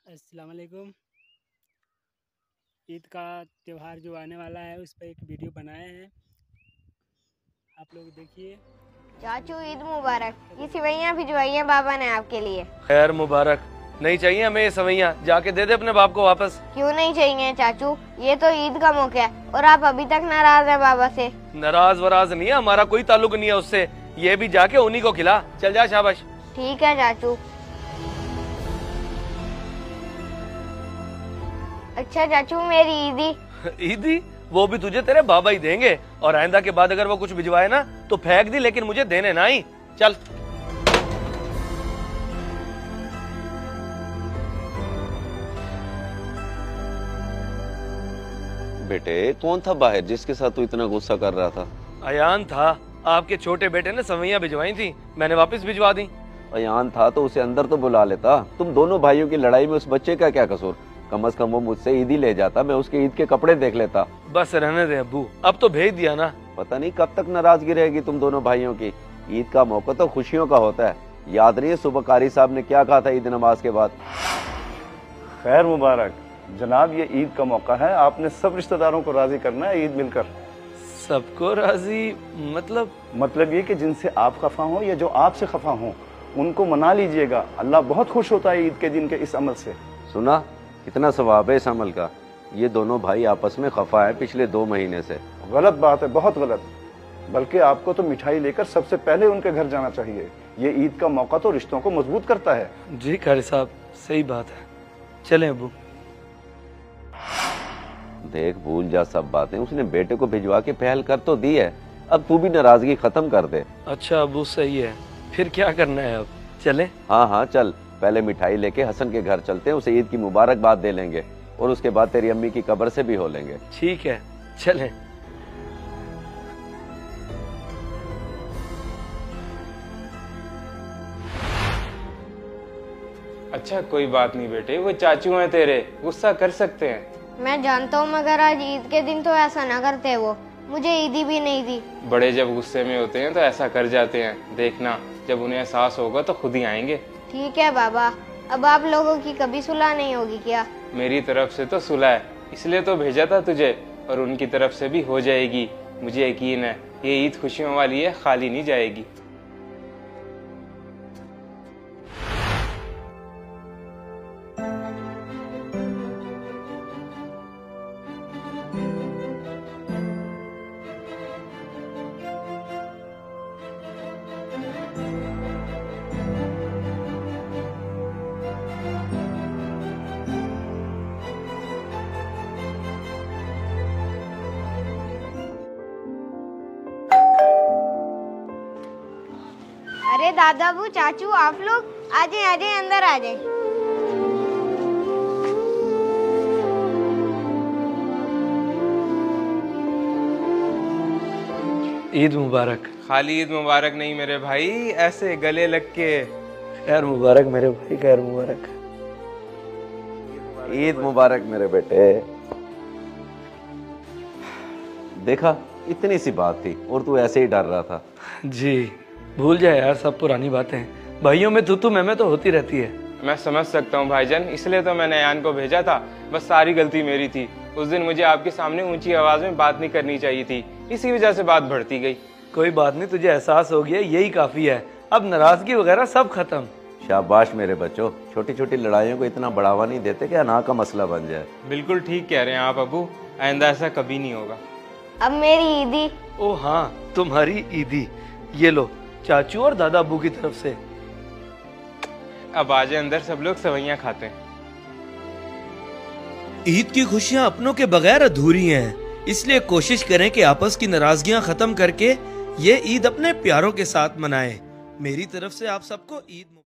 अस्सलाम वालेकुम। ईद का त्यौहार जो आने वाला है उस पर एक वीडियो बनाए हैं, आप लोग देखिए। चाचू ईद मुबारक। ये सेवइयाँ भिजवाई हैं बाबा ने आपके लिए। खैर मुबारक। नहीं चाहिए हमें ये सेवइयाँ, जाके दे दे अपने बाप को वापस। क्यों नहीं चाहिए चाचू, ये तो ईद का मौका है और आप अभी तक नाराज हैं बाबा से। नाराज वराज नहीं है, हमारा कोई ताल्लुक नहीं है उससे। ये भी जाके उन्हीं को खिला। चल जा, शाबाश। ठीक है चाचू। अच्छा चाचू, मेरी ईदी। ईदी वो भी तुझे तेरे बाबा ही देंगे, और आइंदा के बाद अगर वो कुछ भिजवाए ना तो फेंक दी, लेकिन मुझे देने ना ही। चल। बेटे कौन था बाहर जिसके साथ तू इतना गुस्सा कर रहा था? अयान था, आपके छोटे बेटे ने सेवइयाँ भिजवाई थी, मैंने वापस भिजवा दी। अयान था तो उसे अंदर तो बुला लेता। तुम दोनों भाइयों की लड़ाई में उस बच्चे का क्या कसूर? कम से कम वो मुझसे ईद ही ले जाता, मैं उसके ईद के कपड़े देख लेता। बस रहने दे अब्बू, अब तो भेज दिया ना। पता नहीं कब तक नाराजगी रहेगी तुम दोनों भाइयों की। ईद का मौका तो खुशियों का होता है। याद नहीं है सुबह कारी साहब ने क्या कहा था ईद नमाज के बाद? खैर मुबारक जनाब, ये ईद का मौका है, आपने सब रिश्तेदारों को राजी करना है ईद मिलकर। सबको राजी मतलब ये कि जिनसे आप खफा हो या जो आपसे खफा हो उनको मना लीजिएगा। अल्लाह बहुत खुश होता है ईद के दिन के इस अमल से। सुना कितना सवाब है इस अमल का। ये दोनों भाई आपस में खफा है पिछले 2 महीने से। गलत बात है, बहुत गलत। बल्कि आपको तो मिठाई लेकर सबसे पहले उनके घर जाना चाहिए। ये ईद का मौका तो रिश्तों को मजबूत करता है। जी कारी साहब, सही बात है। चलें अब्बू। देख भूल जा सब बातें, उसने बेटे को भिजवा के पहल कर तो दी है, अब तू भी नाराजगी खत्म कर दे। अच्छा अब्बू, सही है। फिर क्या करना है अब? चलें? हाँ हाँ चल, पहले मिठाई लेके हसन के घर चलते हैं, उसे ईद की मुबारकबाद दे लेंगे और उसके बाद तेरी अम्मी की कब्र से भी हो लेंगे। ठीक है, चलें। अच्छा कोई बात नहीं बेटे, वो चाचू हैं तेरे, गुस्सा कर सकते हैं। मैं जानता हूँ, मगर आज ईद के दिन तो ऐसा ना करते। वो मुझे ईदी भी नहीं दी। बड़े जब गुस्से में होते हैं तो ऐसा कर जाते हैं। देखना जब उन्हें एहसास होगा तो खुद ही आएंगे। ठीक है बाबा, अब आप लोगों की कभी सुलह नहीं होगी क्या? मेरी तरफ से तो सुलह है, इसलिए तो भेजा था तुझे, और उनकी तरफ से भी हो जाएगी। मुझे यकीन है ये ईद खुशियों वाली है, खाली नहीं जाएगी। अरे दादाबू, चाचू, आप लोग आ जाए अंदर आ जाए। ईद मुबारक। खाली ईद मुबारक नहीं मेरे भाई, ऐसे गले लग के। खैर मुबारक मेरे भाई, खैर मुबारक। ईद मुबारक मेरे बेटे। देखा, इतनी सी बात थी और तू ऐसे ही डर रहा था। जी भूल जाए यार, सब पुरानी बातें। भाइयों में तू मैं तो होती रहती है। मैं समझ सकता हूँ भाईजान, इसलिए तो मैंने अयान को भेजा था। बस सारी गलती मेरी थी। उस दिन मुझे आपके सामने ऊंची आवाज में बात नहीं करनी चाहिए थी, इसी वजह से बात बढ़ती गई। कोई बात नहीं, तुझे एहसास हो गया, यही काफी है। अब नाराजगी वगैरह सब खत्म। शाबाश मेरे बच्चों, छोटी छोटी लड़ाइयों को इतना बढ़ावा नहीं देते कि अना का मसला बन जाए। बिल्कुल ठीक कह रहे हैं आप अबू, आइंदा ऐसा कभी नहीं होगा। अब मेरी ईदी। ओ हाँ, तुम्हारी ईदी। ये लो, चाचू और दादा अब्बू की तरफ से। अब आ जाए अंदर, सब लोग सेवइयाँ खाते हैं। ईद की खुशियां अपनों के बगैर अधूरी हैं, इसलिए कोशिश करें कि आपस की नाराजगियां खत्म करके ये ईद अपने प्यारों के साथ मनाएं। मेरी तरफ से आप सबको ईद